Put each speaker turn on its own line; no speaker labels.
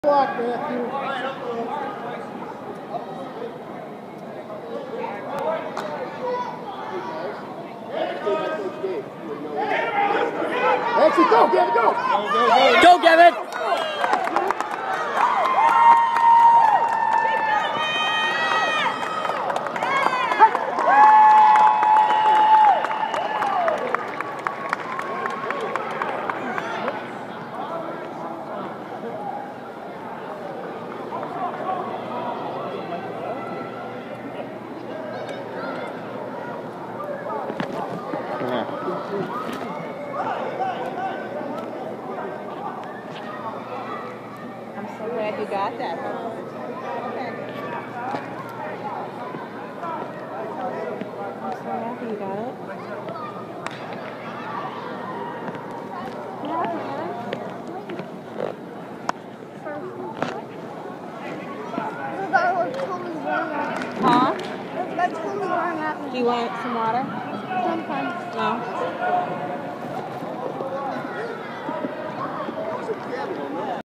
Block, Matthew. That's it, go, Gavin, go!
Go, Gavin!
I'm so glad you got that. Okay. I'm so happy you got it. Huh? Do you want some water?
I'm fine.
No.